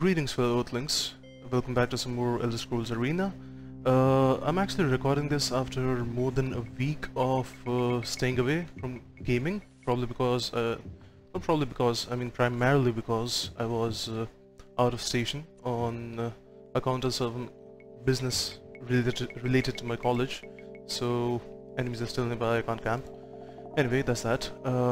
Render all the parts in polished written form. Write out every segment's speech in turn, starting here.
Greetings fellow Earthlings, welcome back to some more Elder Scrolls Arena. I'm actually recording this after more than a week of staying away from gaming, primarily because I was out of station on account of some business related to my college, so enemies are still nearby, I can't camp. Anyway, that's that.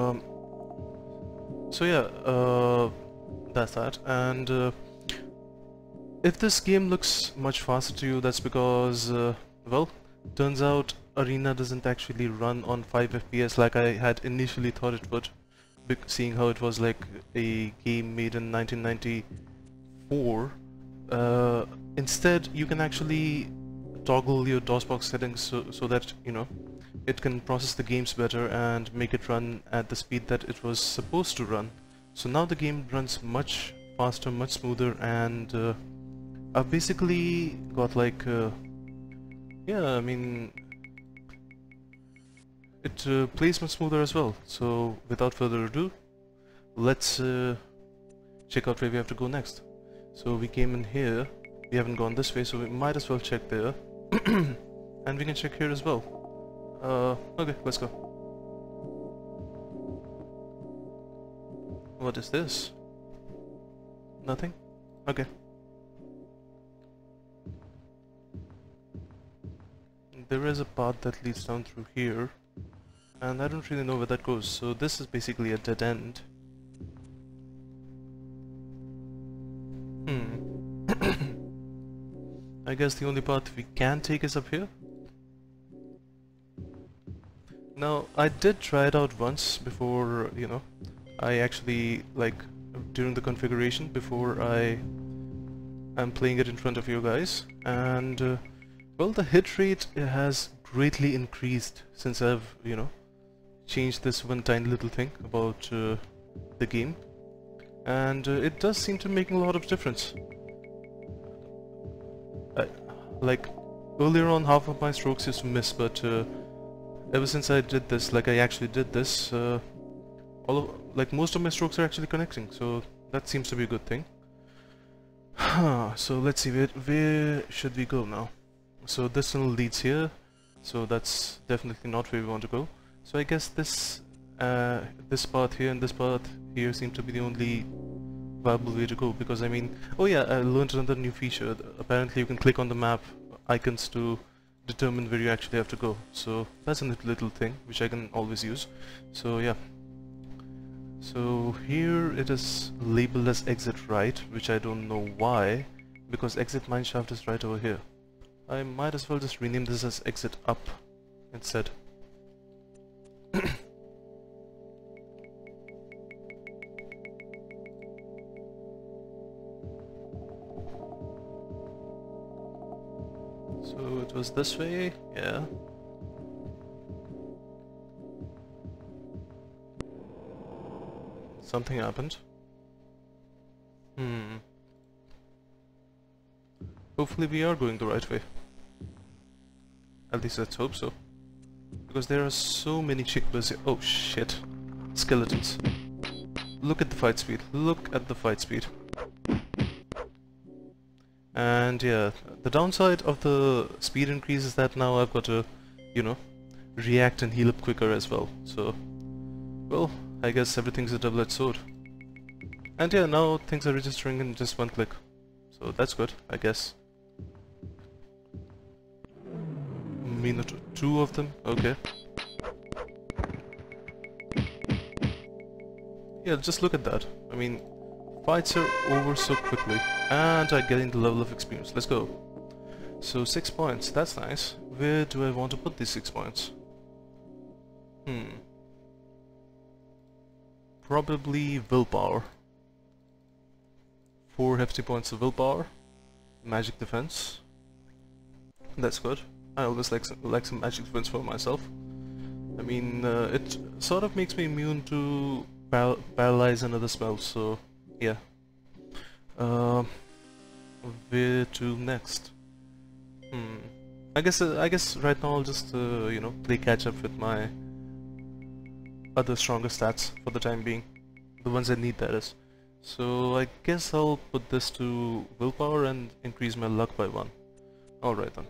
That's that, and if this game looks much faster to you, that's because, well, turns out Arena doesn't actually run on 5 FPS like I had initially thought it would, seeing how it was like a game made in 1994. Instead, you can actually toggle your DOSBox settings so that, you know, it can process the games better and make it run at the speed that it was supposed to run. So now the game runs much faster, much smoother, and I've basically got like, yeah, I mean, it plays much smoother as well. So without further ado, let's check out where we have to go next. So we came in here, we haven't gone this way, so we might as well check there. And we can check here as well. Okay, let's go. What is this? Nothing? Okay. There is a path that leads down through here, and I don't really know where that goes, so this is basically a dead end. I guess the only path we can take is up here. Now, I did try it out once before, you know, I actually, like, during the configuration, before I am playing it in front of you guys, and well, the hit rate has greatly increased since I've, you know, changed this one tiny little thing about the game, and it does seem to make a lot of difference. Like, earlier on, half of my strokes used to miss, but ever since I did this, like I actually did this, like most of my strokes are actually connecting, so that seems to be a good thing. So let's see, where should we go now? So this tunnel leads here, so that's definitely not where we want to go. So I guess this this path here and this path here seem to be the only viable way to go, because I mean, oh yeah, I learned another new feature. Apparently you can click on the map icons to determine where you actually have to go, so that's a little thing which I can always use. So yeah, so here it is labeled as exit right, which I don't know why, because exit mineshaft is right over here. I might as well just rename this as exit up instead. So it was this way, yeah. Something happened. Hopefully we are going the right way. At least let's hope so. Because there are so many chickpeas here. Oh shit. Skeletons. Look at the fight speed. Look at the fight speed. And yeah, the downside of the speed increase is that now I've got to, you know, react and heal up quicker as well. So, well, I guess everything's a double-edged sword. And yeah, now things are registering in just one click. So that's good, I guess. I mean, two of them? Okay. Yeah, just look at that. I mean, fights are over so quickly, and I'm getting the level of experience. Let's go. So 6 points, that's nice. Where do I want to put these 6 points? Probably willpower. 4 hefty points of willpower. Magic defense. That's good. I always like some magic defense for myself. I mean, it sort of makes me immune to paralyze and other spells, so yeah. Where to next? I guess right now I'll just you know, play catch up with my other stronger stats for the time being, the ones I need, that is. So I guess I'll put this to willpower and increase my luck by 1. Alright then.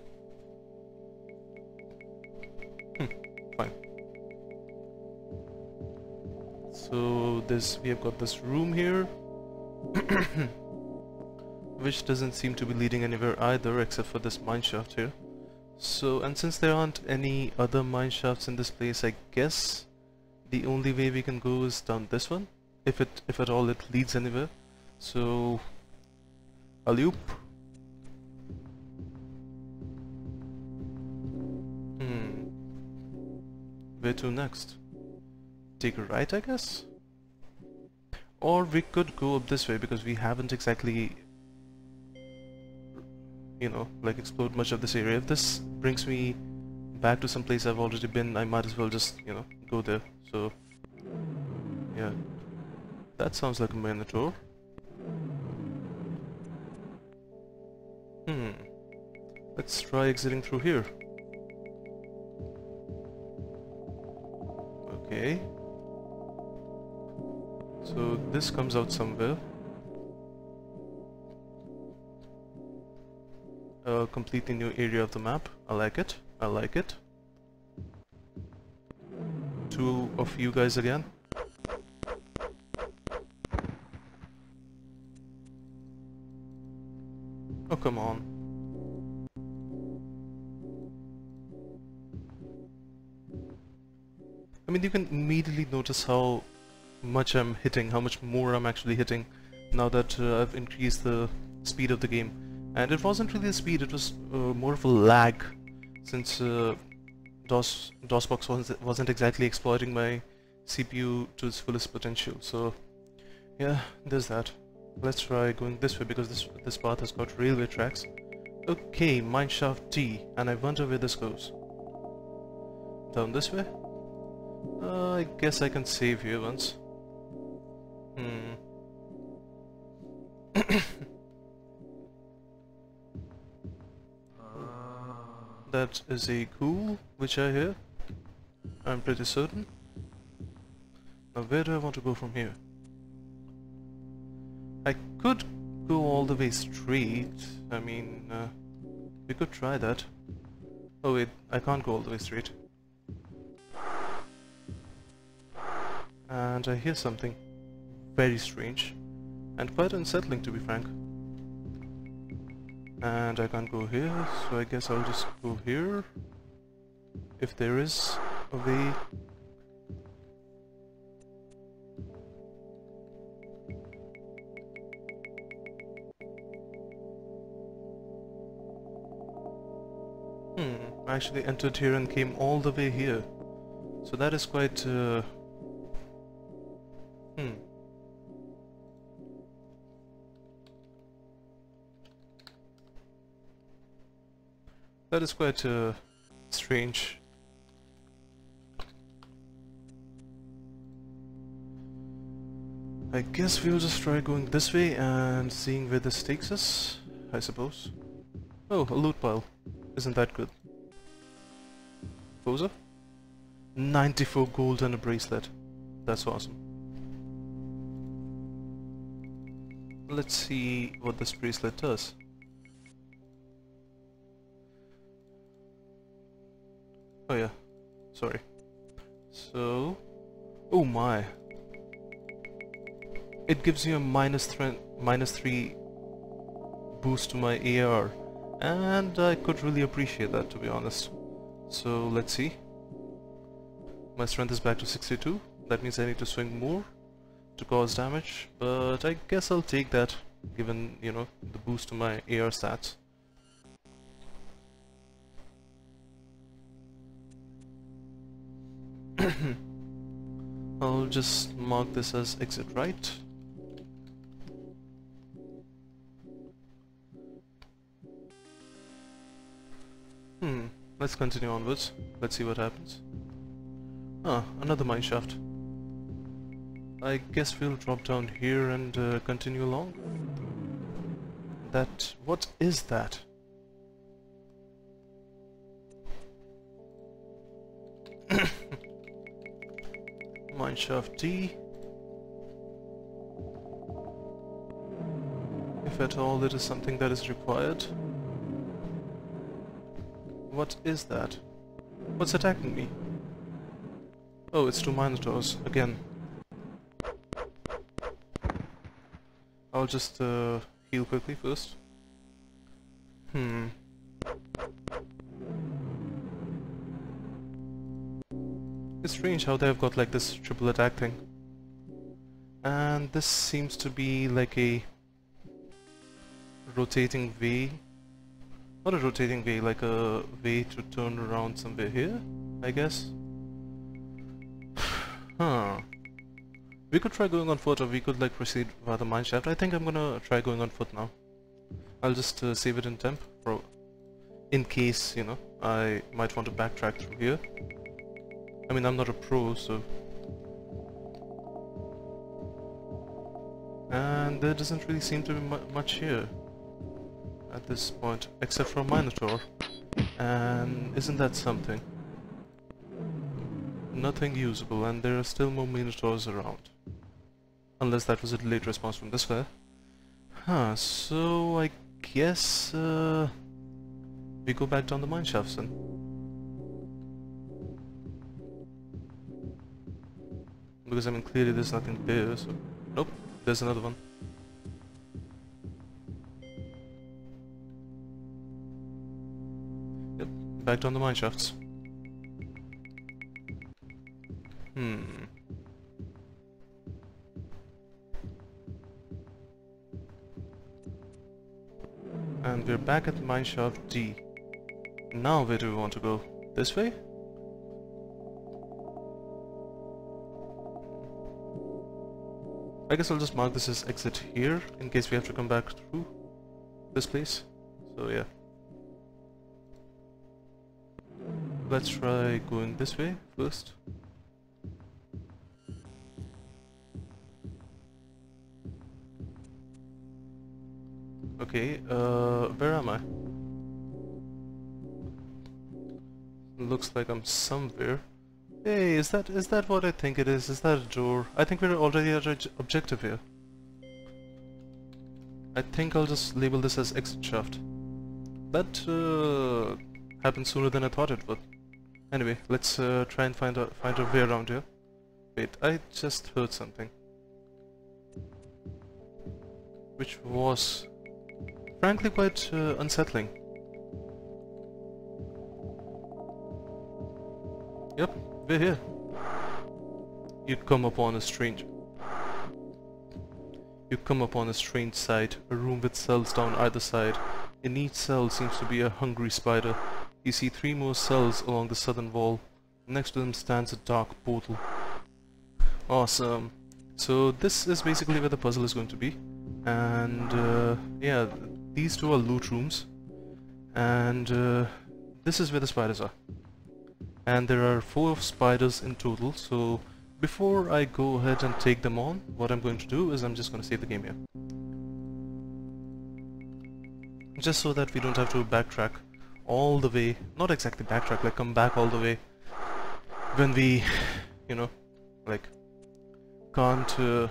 Fine. So we have got this room here, which doesn't seem to be leading anywhere either except for this mineshaft here. So, and since there aren't any other mineshafts in this place, I guess the only way we can go is down this one, if at all it leads anywhere. So, a loop. Where to next? Take a right, I guess? Or we could go up this way because we haven't exactly, you know, like explored much of this area. If this brings me back to some place I've already been, I might as well just, you know, go there. So, yeah. That sounds like a minotaur. Let's try exiting through here. Okay. So this comes out somewhere. A completely new area of the map. I like it. I like it. 2 of you guys again. Oh, come on. I mean, you can immediately notice how much I'm hitting, how much more I'm actually hitting now that I've increased the speed of the game. And it wasn't really the speed, it was more of a lag, since DOSBox wasn't exactly exploiting my CPU to its fullest potential. So yeah, there's that. Let's try going this way because this path has got railway tracks. Okay, mineshaft D, and I wonder where this goes. Down this way? I guess I can save here once. That is a ghoul, which I hear. I'm pretty certain. Now where do I want to go from here? I could go all the way straight. I mean, we could try that. Oh wait, I can't go all the way straight. And I hear something very strange and quite unsettling, to be frank. And I can't go here, so I guess I'll just go here if there is a way. I actually entered here and came all the way here, so that is quite that is quite strange. I guess we'll just try going this way and seeing where this takes us, I suppose. Oh, a loot pile. Isn't that good? Poser? 94 gold and a bracelet. That's awesome. Let's see what this bracelet does. Oh yeah, sorry. So, oh my. It gives you a -3 boost to my AR, and I could really appreciate that, to be honest. So let's see. My strength is back to 62. That means I need to swing more to cause damage, but I guess I'll take that, given, you know, the boost to my AR stats. I'll just mark this as exit right. Let's continue onwards. Let's see what happens. Ah, another mineshaft. I guess we'll drop down here and continue along. What is that? Mineshaft D. if at all it is something that is required. What is that? What's attacking me? Oh, it's two Minotaurs again. I'll just heal quickly first. It's strange how they have got like this triple attack thing. And this seems to be like a rotating way. Not a rotating way, like a way to turn around somewhere here, I guess. Huh. We could try going on foot, or we could like proceed via the mineshaft. I think I'm gonna try going on foot now. I'll just save it in temp, in case, you know, I might want to backtrack through here. I mean, I'm not a pro, so... And there doesn't really seem to be much here at this point, except for a Minotaur. And isn't that something? Nothing usable, and there are still more Minotaurs around. Unless that was a delayed response from this guy. Huh, so I guess we go back down the mineshafts then. Because I mean, clearly there's nothing there, so... Nope, there's another one. Yep, back down the mineshafts. And we're back at mineshaft D. Now where do we want to go? This way? I guess I'll just mark this as exit here, in case we have to come back through this place. So yeah. Let's try going this way first. Okay, where am I? Looks like I'm somewhere. Hey, is that what I think it is? Is that a door? I think we're already at our objective here. I think I'll just label this as exit shaft. That happened sooner than I thought it would. Anyway, let's try and find a way around here. Wait, I just heard something, which was frankly quite unsettling. Yep, we're here. You come upon a strange sight, a room with cells down either side. In each cell seems to be a hungry spider. You see 3 more cells along the southern wall. Next to them stands a dark portal. Awesome. So this is basically where the puzzle is going to be. And yeah, these two are loot rooms. And this is where the spiders are. And there are 4 spiders in total, so before I go ahead and take them on, what I'm going to do is I'm just going to save the game here. Just so that we don't have to backtrack all the way, not exactly backtrack, like come back all the way when we, you know, like can't,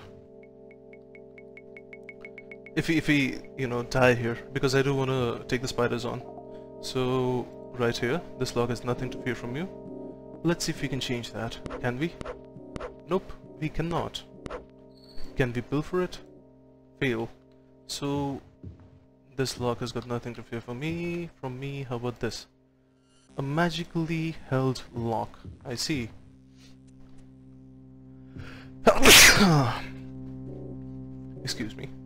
if we, you know, die here, because I do want to take the spiders on. So right here, this log has nothing to fear from you. Let's see if we can change that. Can we? Nope, we cannot. Can we bill for it? Fail. So this lock has got nothing to fear from me. How about this? A magically held lock. I see. Excuse me.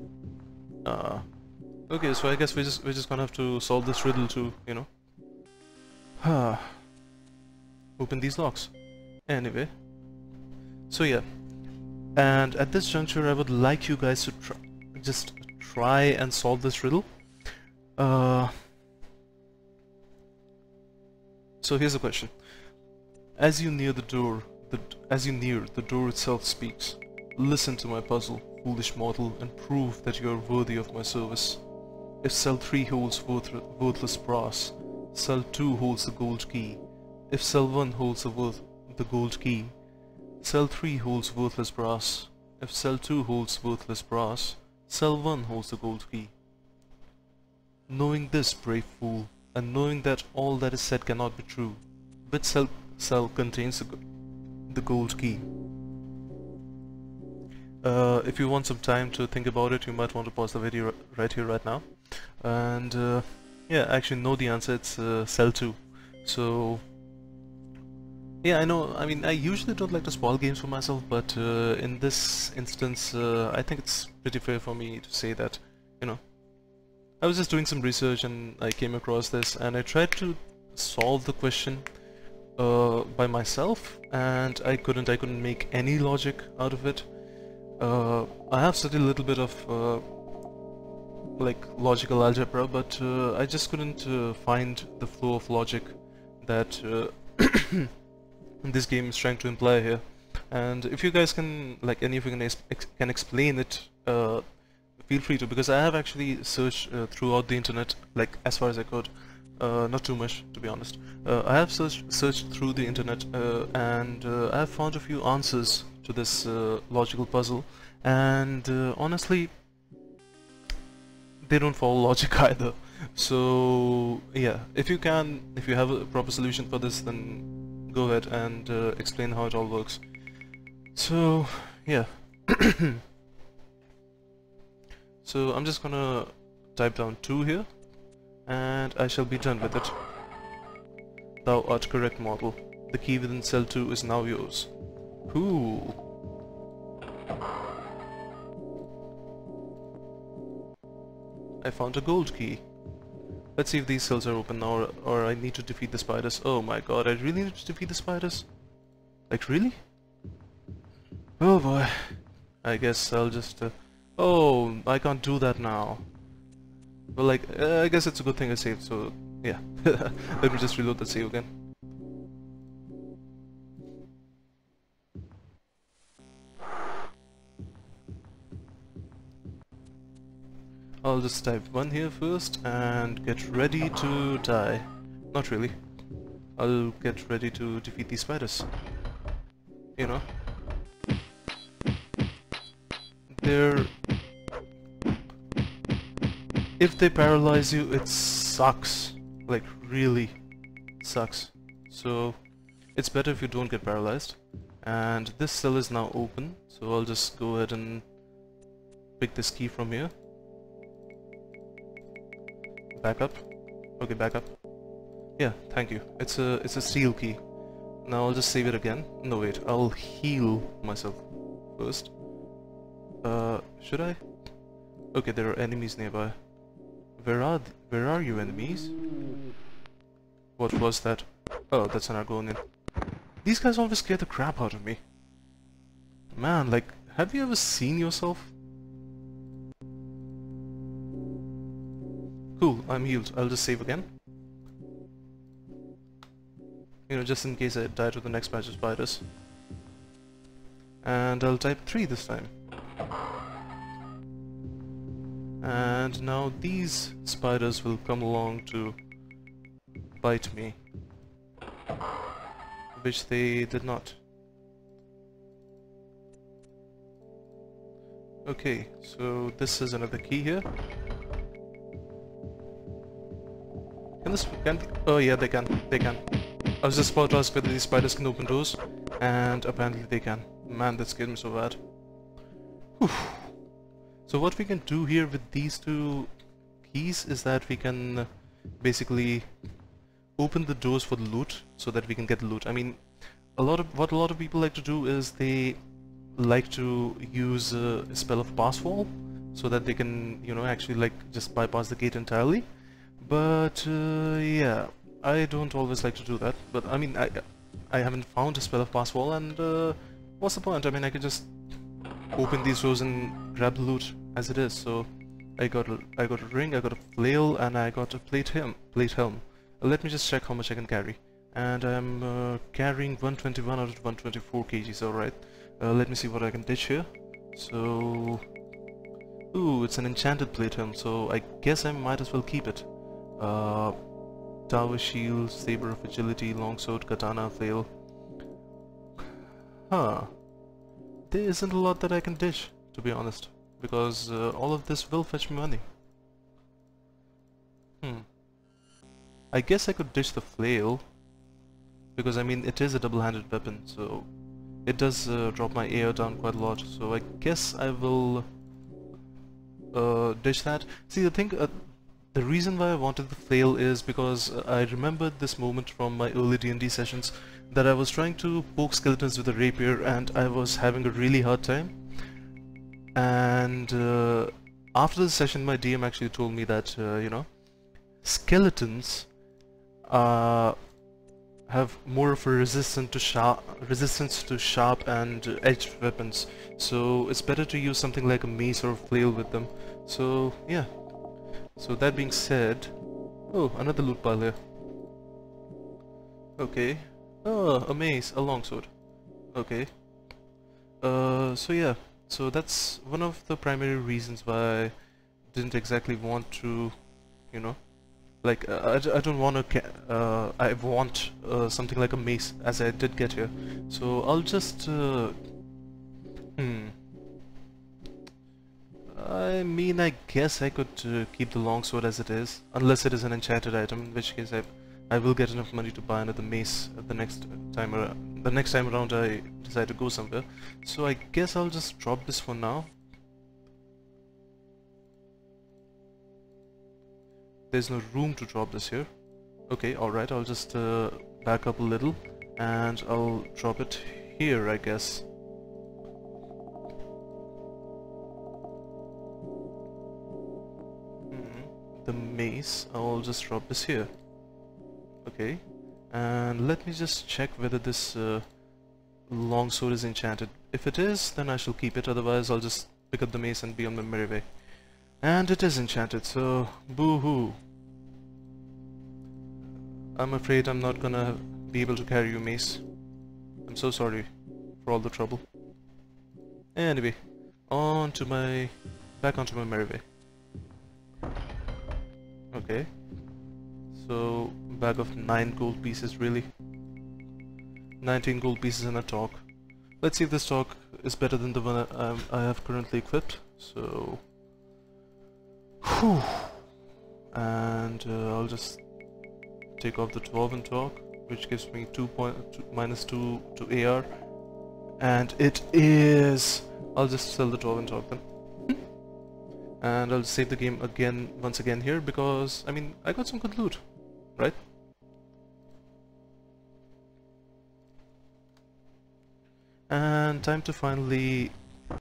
Okay, so I guess we're just gonna have to solve this riddle to, you know, open these locks. Anyway, so yeah, and at this juncture I would like you guys to just try and solve this riddle. So here's the question. As you near the door, the door itself speaks. Listen to my puzzle, foolish mortal, and prove that you are worthy of my service. If cell 3 holds worthless brass, cell 2 holds the gold key. If cell 1 holds the gold key, cell 3 holds worthless brass. If cell 2 holds worthless brass, Cell 1 holds the gold key. Knowing this, brave fool, and knowing that all that is said cannot be true, which cell contains the gold key? If you want some time to think about it, you might want to pause the video right here, right now. And yeah, actually know the answer, it's cell 2. So yeah, I know, I mean, I usually don't like to spoil games for myself, but in this instance, I think it's pretty fair for me to say that, you know, I was just doing some research and I came across this and I tried to solve the question by myself, and I couldn't make any logic out of it. I have studied a little bit of like logical algebra, but I just couldn't find the flow of logic that this game is trying to imply here. And if you guys can, like, any of you can explain it, feel free to, because I have actually searched throughout the internet, like as far as I could, not too much to be honest. I have searched through the internet and I have found a few answers to this logical puzzle, and honestly they don't follow logic either. So yeah, if you have a proper solution for this, then go ahead and explain how it all works. So yeah. So I'm just gonna type down 2 here and I shall be done with it. Thou art correct, mortal. The key within cell 2 is now yours. Cool. I found a gold key. Let's see if these cells are open now, or I need to defeat the spiders. Oh my god, I really need to defeat the spiders? Like, really? Oh boy. I guess I'll just... oh, I can't do that now. Well, like, I guess it's a good thing I saved, so yeah. Let me just reload the save again. I'll just type 1 here first and get ready to die. Not really. I'll get ready to defeat these spiders. You know? They're... if they paralyze you, it sucks. Like, really sucks. So, it's better if you don't get paralyzed. And this cell is now open, so I'll just go ahead and pick this key from here. Back up. Okay, back up. Yeah, thank you. It's a steel key. Now I'll just save it again. No wait, I'll heal myself first. Should I? Okay, there are enemies nearby. Where are you, enemies? What was that? Oh, that's an Argonian. These guys always scare the crap out of me. Man, like, have you ever seen yourself? Cool, I'm healed. I'll just save again. You know, just in case I die to the next batch of spiders. And I'll type 3 this time. And now these spiders will come along to bite me. Which they did not. Okay, so this is another key here. Oh yeah, they can. I was just about to ask whether these spiders can open doors, and apparently they can. Man, that scared me so bad. Whew. So what we can do here with these 2 keys is that we can basically open the doors for the loot, so that we can get the loot. I mean, what a lot of people like to do is they like to use a spell of passwall, so that they can, you know, actually like just bypass the gate entirely. But yeah, I don't always like to do that. But I mean, I haven't found a spell of passwall, and what's the point? I mean, I could just open these doors and grab the loot as it is. So I got a ring, I got a flail, and I got a plate helm. Let me just check how much I can carry. And I'm carrying 121 out of 124 kgs. Alright. Let me see what I can ditch here. So, ooh, it's an enchanted plate helm, so I guess I might as well keep it. Tower shield, saber of agility, longsword, katana, flail. Huh. There isn't a lot that I can dish, to be honest. because all of this will fetch me money. I guess I could ditch the flail, because I mean it is a double-handed weapon, so it does drop my AR down quite a lot, so I guess I will ditch that. See, the reason why I wanted the flail is because I remembered this moment from my early D&D sessions that I was trying to poke skeletons with a rapier and I was having a really hard time. And after the session, my DM actually told me that, you know, skeletons have more of a resistance to sharp and edged weapons, so it's better to use something like a mace or a flail with them. So yeah. So that being said, oh, another loot pile here. Okay. Oh, a mace, a longsword. Okay. So yeah. So that's one of the primary reasons why I didn't exactly want to, you know, like I don't want to. I want something like a mace, as I did get here. So I'll just. I mean, I guess I could keep the longsword as it is, unless it is an enchanted item, in which case I will get enough money to buy another mace the next time around. The next time around I decide to go somewhere. So I guess I'll just drop this for now. There's no room to drop this here. Okay, alright, I'll just back up a little and I'll drop it here, I guess. The mace, I'll just drop this here. Okay, and let me just check whether this longsword is enchanted. If it is, then I shall keep it, otherwise I'll just pick up the mace and be on my merry way. And it is enchanted, so boo-hoo. I'm afraid I'm not gonna be able to carry your mace. I'm so sorry for all the trouble. Anyway, back onto my merry way. Okay, so bag of 9 gold pieces, really? 19 gold pieces and a torque. Let's see if this torque is better than the one I have currently equipped. So, whew. And I'll just take off the dwarven torque, which gives me minus 2 to AR, and it is. I'll just sell the dwarven torque then. And I'll save the game once again here, because I mean I got some good loot, right? And time to finally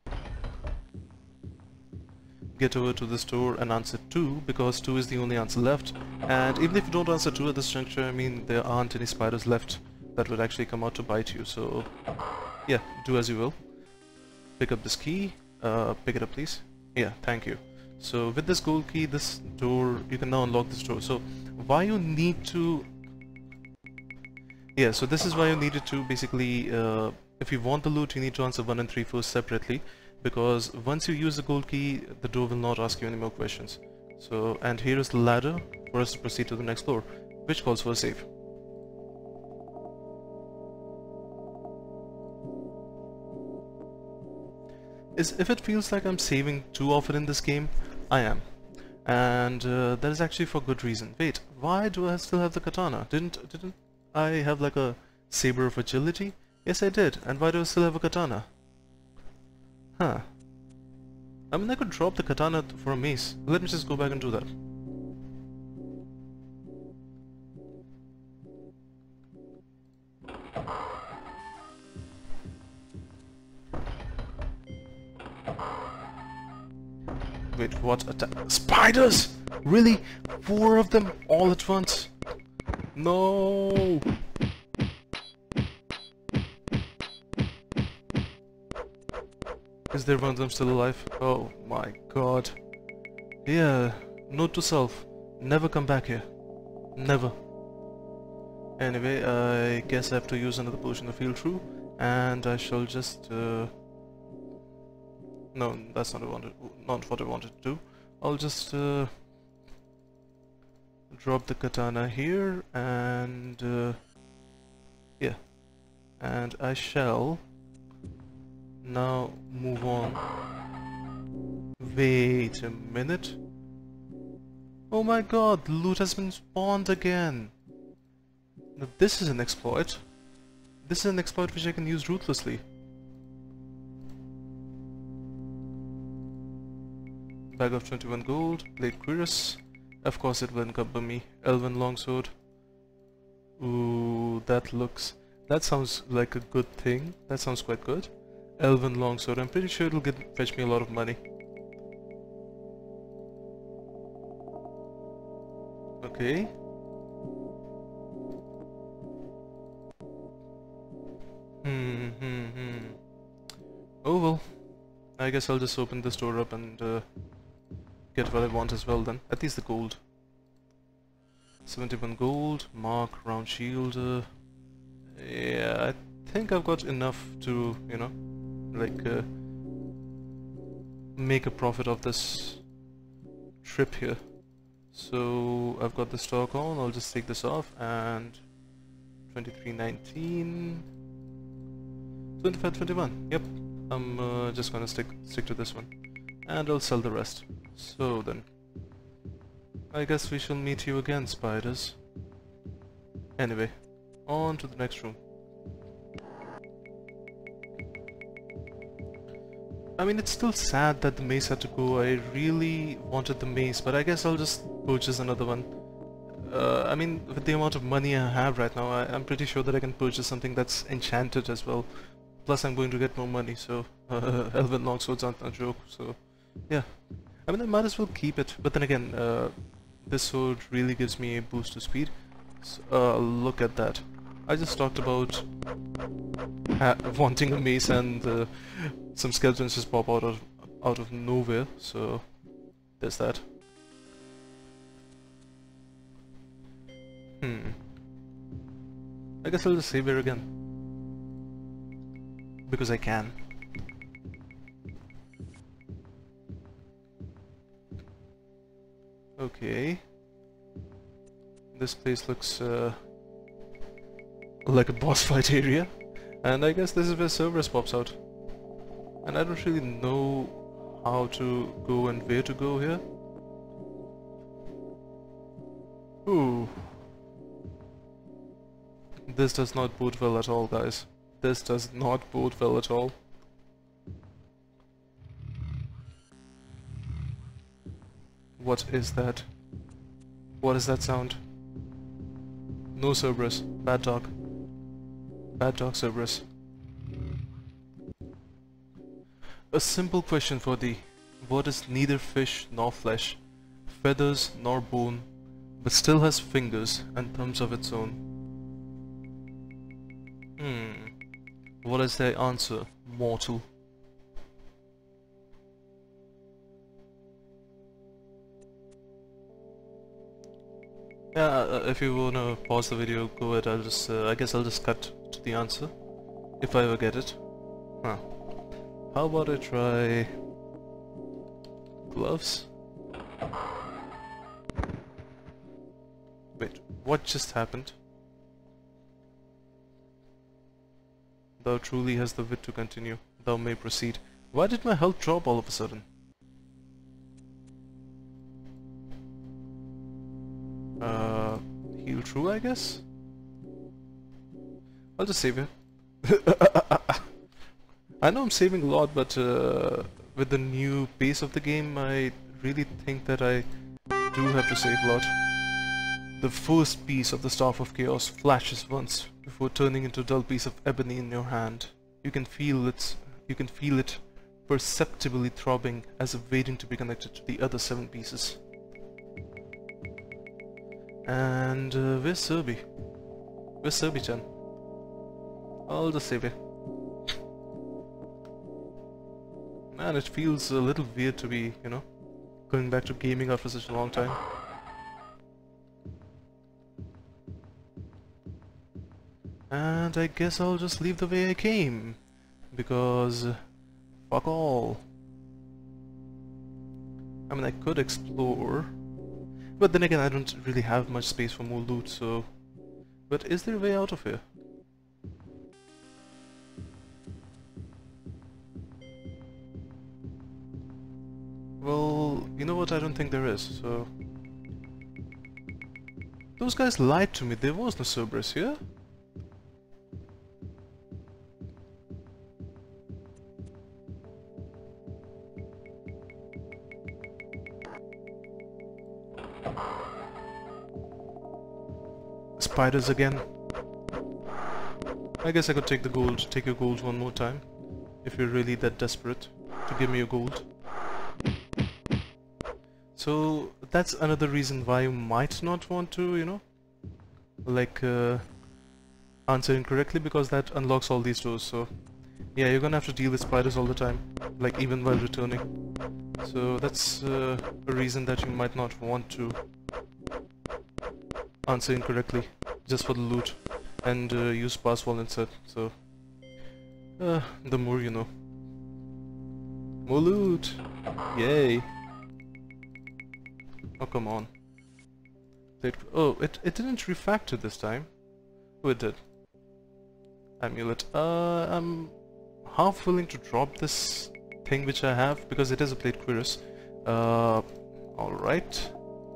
get over to the store and answer 2, because 2 is the only answer left. And even if you don't answer 2 at this juncture, I mean there aren't any spiders left that would actually come out to bite you, so yeah, do as you will. Pick up this key, pick it up please. Yeah, thank you. So with this gold key, this door, you can now unlock this door. So why you need to... Yeah, so this is why you needed to basically, if you want the loot, you need to answer 1 and 3 first separately, because once you use the gold key, the door will not ask you any more questions. So, and here is the ladder for us to proceed to the next floor, which calls for a save. If it feels like I'm saving too often in this game, I am. And that is actually for good reason. Wait, why do I still have the katana? Didn't I have like a saber of agility? Yes, I did. And why do I still have a katana? Huh. I mean, I could drop the katana for a mace. Let me just go back and do that. Wait, what? Spiders? Really? 4 of them all at once? No! Is there one of them still alive? Oh my god. Yeah, note to self. Never come back here. Never. Anyway, I guess I have to use another potion of heal true, and I shall just no, that's not what I wanted to do. I'll just drop the katana here, and yeah, and I shall now move on Wait a minute. Oh my god, loot has been spawned again. Now this is an exploit. This is an exploit which I can use ruthlessly. Bag of 21 gold, plate cuirass. Of course it will encumber me. Elven longsword. Ooh, that sounds like a good thing. That sounds quite good. Elven longsword. I'm pretty sure it'll fetch me a lot of money. Okay. Oh well. I guess I'll just open this door up and get what I want as well then. At least the gold. 71 gold, mark, round shield. Yeah, I think I've got enough to, you know, like make a profit of this trip here. So I've got the stock on, I'll just take this off, and 23.19, 25.21. Yep, I'm just gonna stick to this one, and I'll sell the rest. So then, I guess we shall meet you again, spiders. Anyway, on to the next room. I mean, it's still sad that the mace had to go. I really wanted the mace, but I guess I'll just purchase another one. I mean, with the amount of money I have right now, I'm pretty sure that I can purchase something that's enchanted as well. Plus, I'm going to get more money, so Elven longswords aren't a joke, so yeah. I mean, I might as well keep it, but then again, this sword really gives me a boost to speed. So, look at that. I just talked about wanting a mace and some skeletons just pop out of nowhere, so there's that. I guess I'll just save here again. Because I can. Okay. This place looks like a boss fight area. And I guess this is where Cerberus pops out. And I don't really know how to go and where to go here. Ooh. This does not bode well at all, guys. This does not bode well at all. What is that? What is that sound? No, Cerberus. Bad dog. Bad dog, Cerberus. A simple question for thee. What is neither fish nor flesh, feathers nor bone, but still has fingers and thumbs of its own? What is thy answer, mortal? Yeah, if you wanna pause the video, go ahead. I'll just, I guess I'll just cut to the answer, if I ever get it. Huh. How about I try gloves? Wait, what just happened? Thou truly hast the wit to continue. Thou may proceed. Why did my health drop all of a sudden? Heal true, I guess? I'll just save it. I know I'm saving a lot, but with the new pace of the game, I really think that I do have to save a lot. The first piece of the Staff of Chaos flashes once before turning into a dull piece of ebony in your hand. You can feel it perceptibly throbbing as if waiting to be connected to the other 7 pieces. And where's Serby? Where's Serby-chan? I'll just save it. Man, it feels a little weird to be, you know, going back to gaming after such a long time. And I guess I'll just leave the way I came, because fuck all. I mean, I could explore, but then again I don't really have much space for more loot, so... But is there a way out of here? Well, you know what? I don't think there is, so... Those guys lied to me. There was no Cerberus here. Spiders again. I guess I could take the gold, take your gold one more time, if you're really that desperate to give me your gold. So that's another reason why you might not want to, you know, like answer incorrectly, because that unlocks all these doors. So yeah, you're gonna have to deal with spiders all the time, like even while returning. So that's a reason that you might not want to answer incorrectly, just for the loot, and use password instead. So the more you know. More loot! Yay! Oh, come on. Oh, it didn't refactor this time. Oh, it did. Amulet. I'm half willing to drop this thing which I have, because it is a plate cuirass. Alright.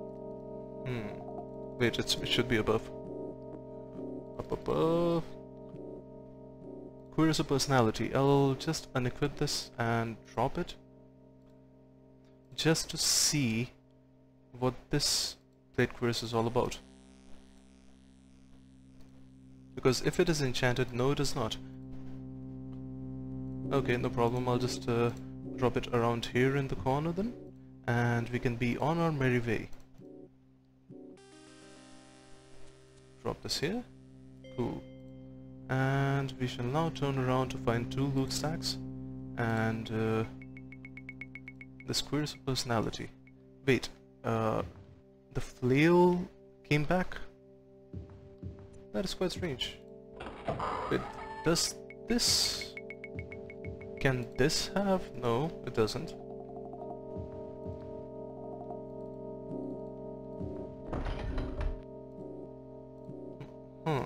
Wait, it should be above. Up above. Cuirass of personality. I'll just unequip this and drop it, just to see what this plate cuirass is all about. Because if it is enchanted, no, it is not. Okay, no problem. I'll just drop it around here in the corner then, and we can be on our merry way. Drop this here. Cool. And we shall now turn around to find 2 loot stacks and this cuirass of personality. Wait, the flail came back? That is quite strange. Wait, does this... Can this have... No, it doesn't. Huh.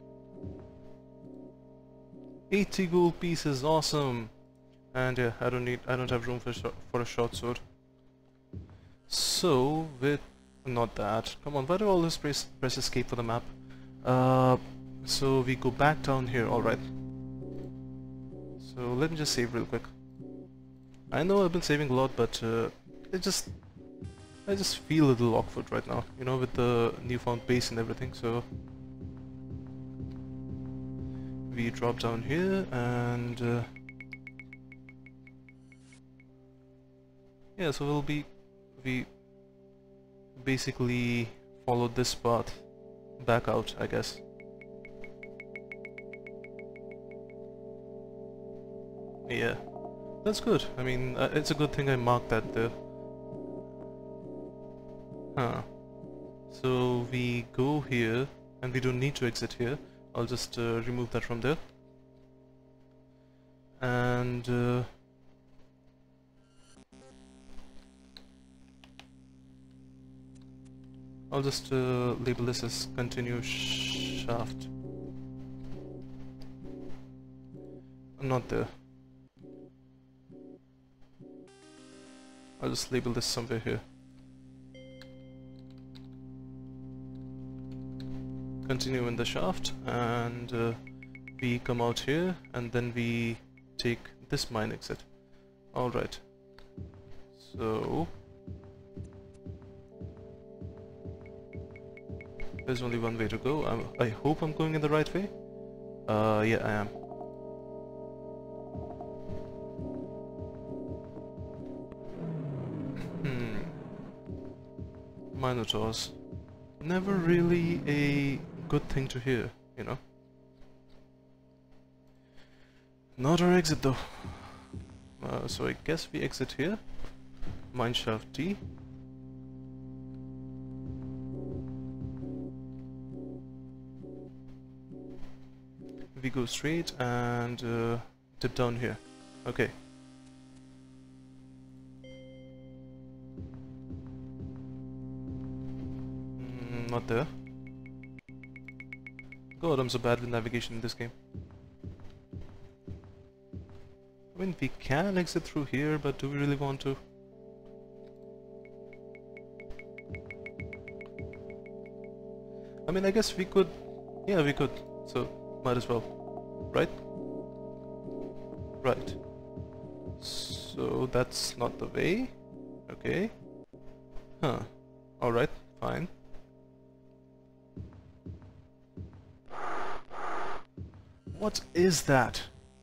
80 gold pieces, awesome! And yeah, I don't have room for a short sword. So, with... Not that. Come on, why do I always press escape for the map? So we go back down here, alright. So let me just save real quick. I know I've been saving a lot, but I just feel a little awkward right now, you know, with the newfound base and everything, so... We drop down here and... yeah, so we basically follow this path back out, I guess. Yeah, that's good. I mean, it's a good thing I marked that there. Huh. So we go here, and we don't need to exit here. I'll just remove that from there. And I'll just label this as continue shaft. Not there. I'll just label this somewhere here. Continue in the shaft, and we come out here, and then we take this mine exit. Alright. So... there's only one way to go. I hope I'm going in the right way. Yeah, I am. Minotaurs. Never really a good thing to hear, you know. Not our exit though. So I guess we exit here. Mineshaft D. We go straight and dip down here. Okay. Not there. God, I'm so bad with navigation in this game. I mean, we can exit through here, but do we really want to? I mean, I guess we could... Yeah, we could. So, might as well. Right? Right. So, that's not the way. Okay. Huh. Alright, fine. What is that?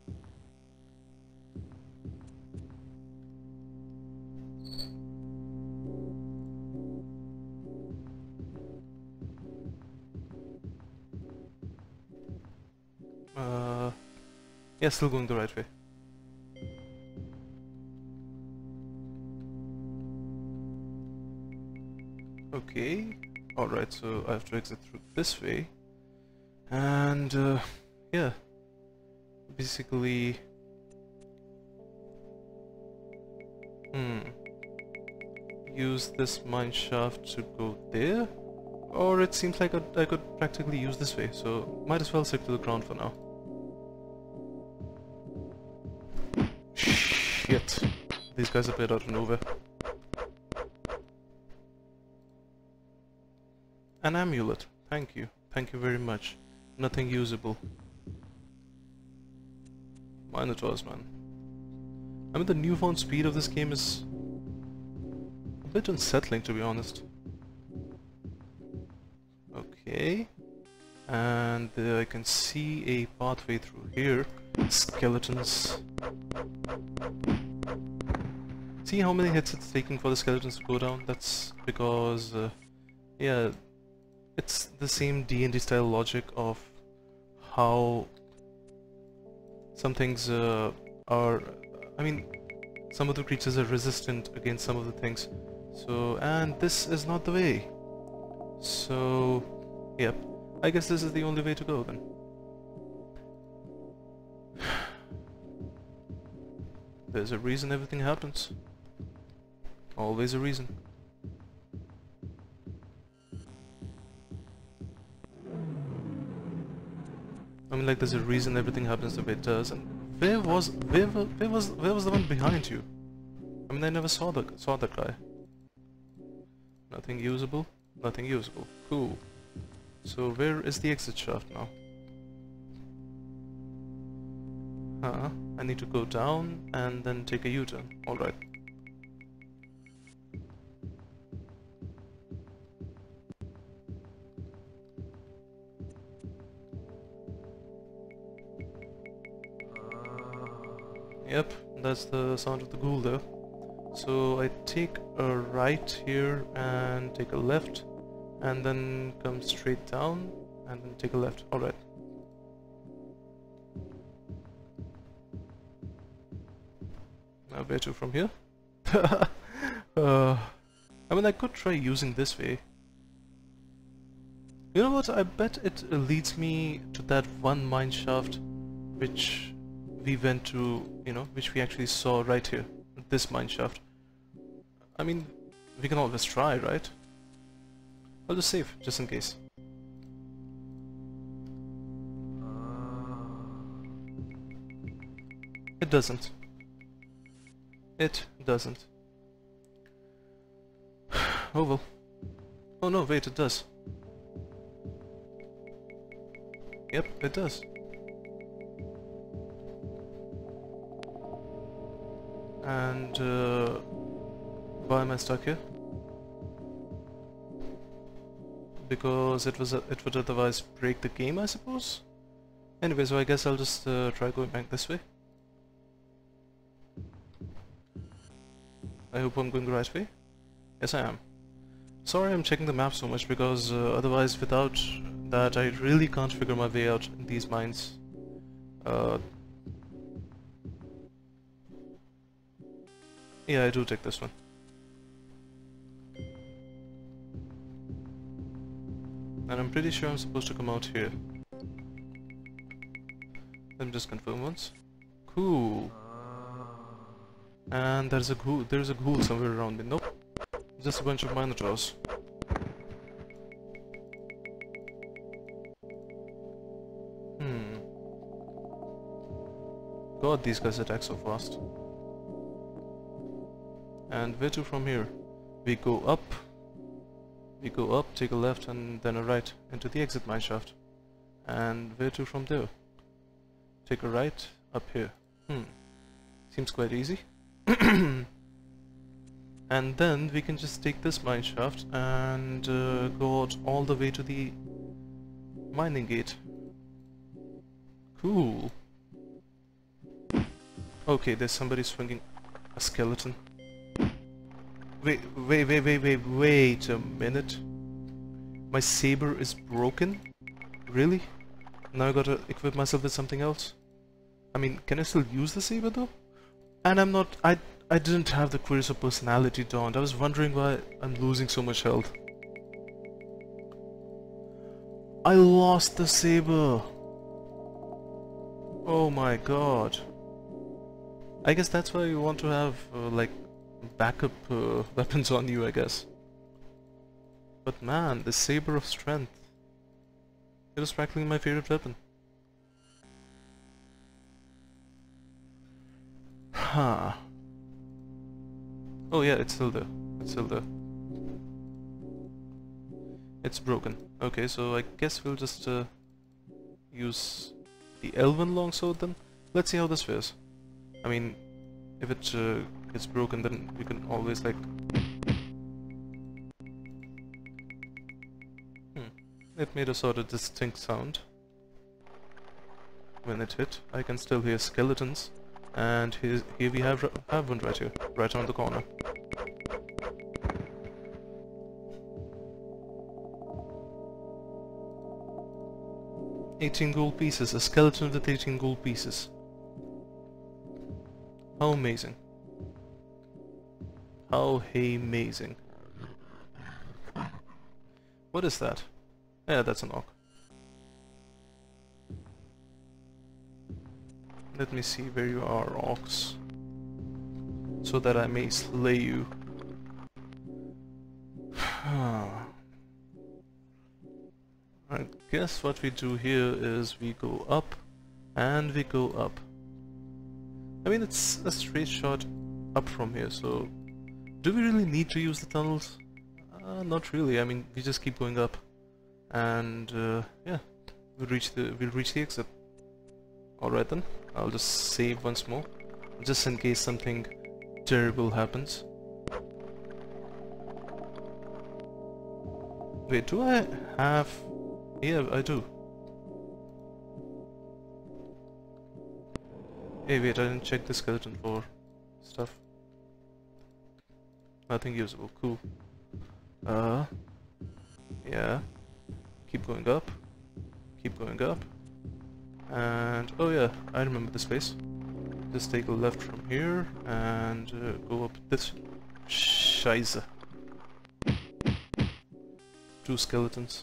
Yeah, still going the right way. Okay. Alright, so I have to exit through this way. And, yeah. Basically... Use this mine shaft to go there? Or it seems like I could practically use this way, so might as well stick to the ground for now. Shit. These guys appeared out of nowhere. An amulet. Thank you. Thank you very much. Nothing usable. Minotaurs, man. I mean, the newfound speed of this game is a bit unsettling, to be honest. Okay. And I can see a pathway through here. Skeletons. See how many hits it's taking for the skeletons to go down? That's because, yeah, it's the same D&D style logic of how some things are... I mean, some of the creatures are resistant against some of the things. So, and this is not the way. So, yep, I guess this is the only way to go then. There's a reason everything happens. Always a reason. I mean, like, there's a reason everything happens the way it does. And where was the one behind you? I mean, I never saw that guy. Nothing usable. Nothing usable. Cool. So where is the exit shaft now? I need to go down and then take a U-turn. Alright. Yep, that's the sound of the ghoul there. So I take a right here and take a left and then come straight down and then take a left. Alright. Now where to from here? I mean, I could try using this way. You know what, I bet it leads me to that one mine shaft which we went to, you know, which we actually saw right here. This mine shaft. I mean, we can always try, right? I'll just save, just in case. It doesn't. It doesn't. Oh well. Oh no, wait, it does. Yep, it does. And why am I stuck here? Because it would otherwise break the game, I suppose. Anyway, so I guess I'll just try going back this way. I hope I'm going the right way. Yes, I am. Sorry I'm checking the map so much because otherwise without that I really can't figure my way out in these mines. Yeah, I do take this one. And I'm pretty sure I'm supposed to come out here. Let me just confirm once. Cool. And there's a ghoul somewhere around me. Nope. Just a bunch of minotaurs. God, these guys attack so fast. And where to from here? We go up. We go up, take a left, and then a right into the exit mineshaft. And where to from there? Take a right up here. Seems quite easy. And then we can just take this mineshaft and go out all the way to the mining gate. Cool. Okay, there's somebody swinging a skeleton. Wait a minute. My saber is broken? Really? Now I gotta equip myself with something else? I mean, can I still use the saber though? And I didn't have the Queers of Personality donned. I was wondering why I'm losing so much health. I lost the saber! Oh my god. I guess that's why you want to have, like, backup weapons on you, I guess. But man, the Saber of Strength. It was practically my favorite weapon. Huh. Oh yeah, it's still there. It's still there. It's broken. Okay, so I guess we'll just use the Elven Longsword then. Let's see how this fares. I mean, if it gets broken, then we can always like... It made a sort of distinct sound when it hit. I can still hear skeletons, and here we have one right here, right around the corner. $18 gold pieces, a skeleton with 18 gold pieces. How amazing. How amazing. What is that? Yeah, that's an orc. Let me see where you are, orcs, so that I may slay you. I guess what we do here is we go up and we go up. I mean, it's a straight shot up from here, so do we really need to use the tunnels? Not really. I mean, we just keep going up, and yeah, we'll reach the exit. All right then, I'll just save once more, just in case something terrible happens. Wait, do I have? Yeah, I do. Hey, wait, I didn't check the skeleton for stuff. Nothing usable. Cool. Yeah. Keep going up. Keep going up. And oh yeah, I remember this place. Just take a left from here and go up this. Scheiße. 2 skeletons.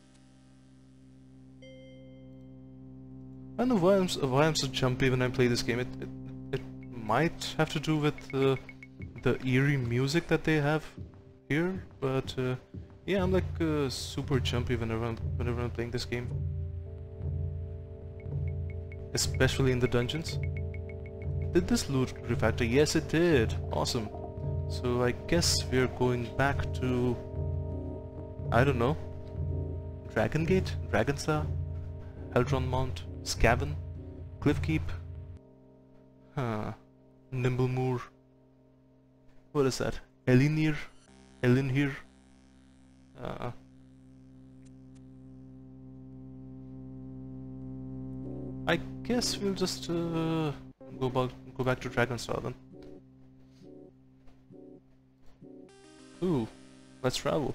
I don't know why I'm so jumpy when I play this game. It might have to do with the eerie music that they have here, but yeah, I'm like super jumpy whenever I'm playing this game, especially in the dungeons. Did this loot refactor? Yes, it did. Awesome. So I guess we're going back to, I don't know, Dragon Gate, Dragonstar, Heldron Mount, Scaven, Cliffkeep, Nimblemoor. What is that? Elinir? Elinhir? I guess we'll just go back to Dragonstar then. Ooh, let's travel.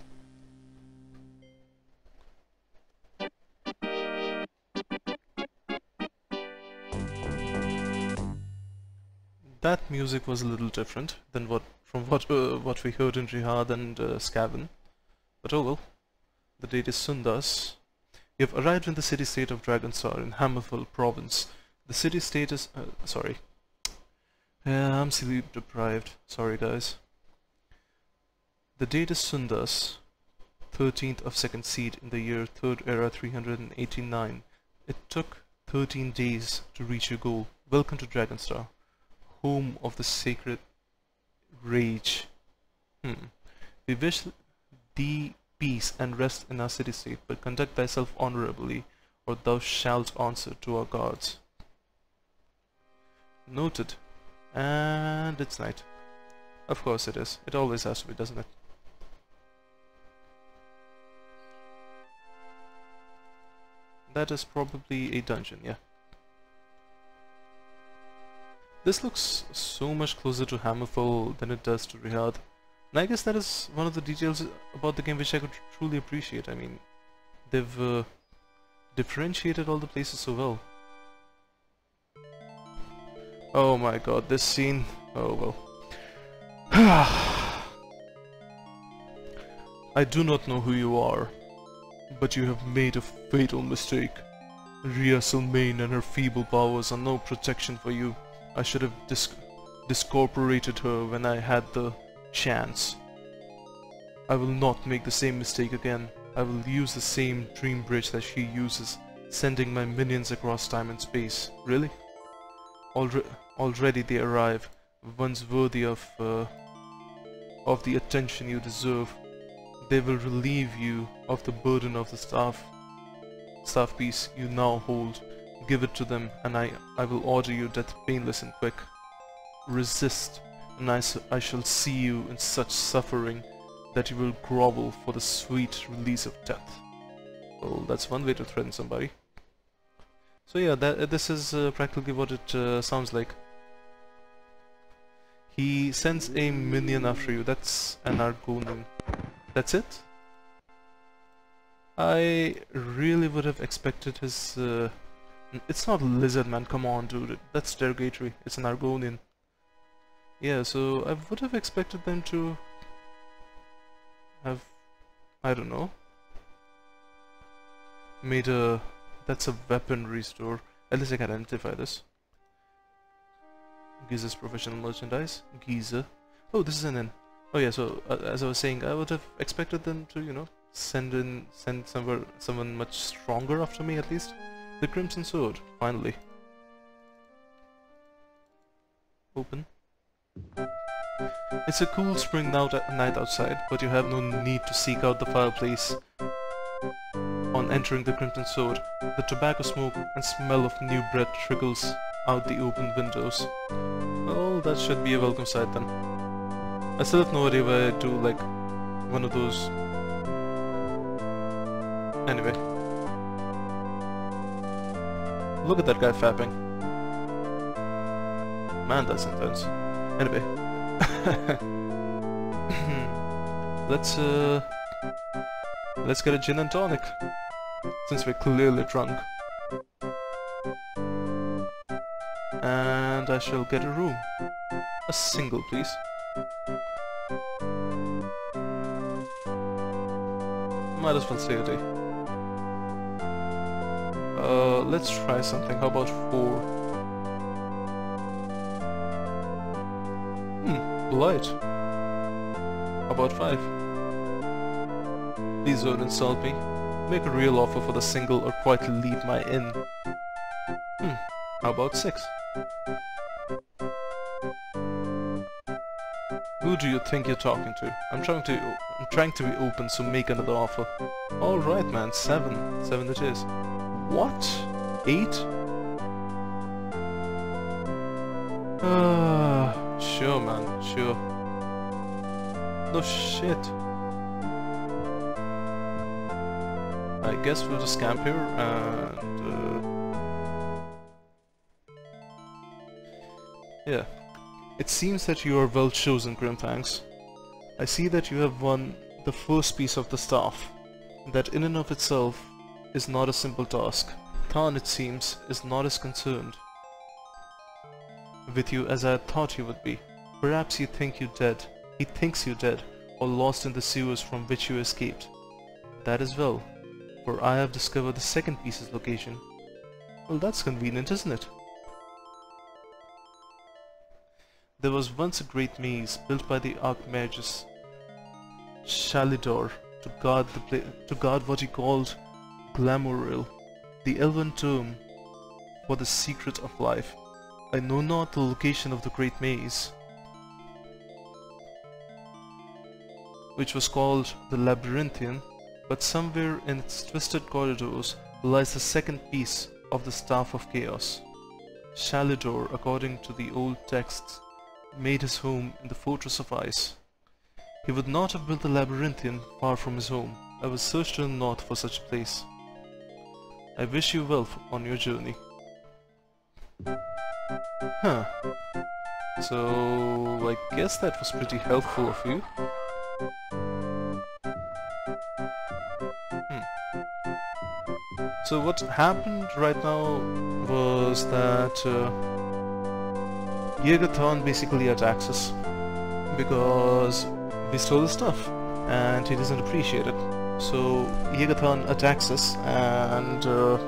That music was a little different than what we heard in Jihad and Scaven, but oh well. The date is Sundas. You have arrived in the city-state of Dragonstar in Hammerfell province. The city-state is sorry. Yeah, I'm sleep-deprived. Sorry, guys. The date is Sundas, 13th of 2nd seed in the year 3rd era 389. It took 13 days to reach your goal. Welcome to Dragonstar, home of the sacred rage. We wish the peace and rest in our city-state, but conduct thyself honorably, or thou shalt answer to our gods. Noted. And it's night. Of course it is. It always has to be, doesn't it? That is probably a dungeon, yeah. This looks so much closer to Hammerfell than it does to Riyadh. And I guess that is one of the details about the game which I could truly appreciate. I mean, they've differentiated all the places so well. Oh my god, this scene. Oh well. I do not know who you are, but you have made a fatal mistake. Ria Silane and her feeble powers are no protection for you. I should have discorporated her when I had the chance. I will not make the same mistake again. I will use the same dream bridge that she uses, sending my minions across time and space. Really? Already they arrive, once worthy of the attention you deserve. They will relieve you of the burden of the staff piece you now hold. Give it to them, and I will order your death painless and quick. Resist, and I shall see you in such suffering that you will grovel for the sweet release of death. Well, that's one way to threaten somebody. So yeah, this is practically what it sounds like. He sends a minion after you. That's an Argonian. That's it? I really would have expected his... it's not a lizard, man, come on dude, that's derogatory, it's an Argonian. Yeah, so I would have expected them to have, I don't know, made a... that's a weaponry store. At least I can identify this. Giza's professional merchandise. Giza. Oh, this is an inn. Oh yeah, so as I was saying, I would have expected them to, you know, send someone much stronger after me at least. The Crimson Sword, finally. Open. It's a cool spring night outside, but you have no need to seek out the fireplace on entering the Crimson Sword. The tobacco smoke and smell of new bread trickles out the open windows. Well, that should be a welcome sight then. I still have no idea where to, like, one of those... Anyway. Look at that guy fapping. Man, that's intense. Anyway. Let's get a gin and tonic, since we're clearly drunk. And I shall get a room. A single, please. Might as well say a day. Let's try something. How about 4? Polite. How about 5? Please don't insult me. Make a real offer for the single or quietly leave my inn. How about 6? Who do you think you're talking to? I'm trying to be open, so make another offer. Alright man, 7. 7 it is. What? 8? Sure man, sure. No shit. I guess we'll just camp here and... yeah. It seems that you are well chosen, Grimfangs. I see that you have won the first piece of the staff. That in and of itself is not a simple task. Tharn, it seems, is not as concerned with you as I had thought he would be. Perhaps he thinks you dead, or lost in the sewers from which you escaped. That is well, for I have discovered the second piece's location. Well, that's convenient, isn't it? There was once a great maze built by the Archmagus Shalidor to guard what he called Glamoril, the elven term for the secret of life. I know not the location of the great maze. which was called the Labyrinthian, but somewhere in its twisted corridors lies the second piece of the Staff of Chaos. Shalidor, according to the old texts, made his home in the Fortress of Ice. He would not have built the Labyrinthian far from his home. I will search to the north for such a place. I wish you well on your journey. Huh. So, I guess that was pretty helpful of you. So what happened right now was that Jagar Tharn basically attacks us because we stole his stuff and he doesn't appreciate it. So Jagar Tharn attacks us and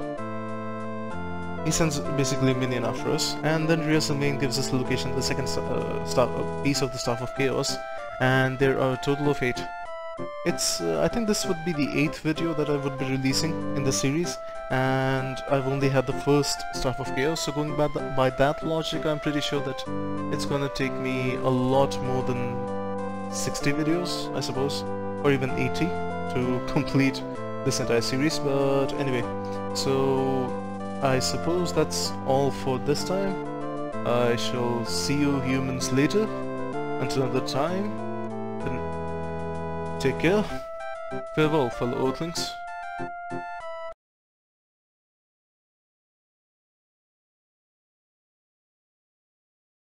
he sends basically a minion after us, and then Ria Silane gives us the location of the second piece of the Staff of Chaos, and there are a total of 8. It's I think this would be the 8th video that I would be releasing in the series, and I've only had the first Staff of Chaos, so going by that logic, I'm pretty sure that it's gonna take me a lot more than 60 videos, I suppose, or even 80 to complete this entire series. But anyway, so I suppose that's all for this time. I shall see you humans later. Until another time, then take care. Farewell, fellow Earthlings.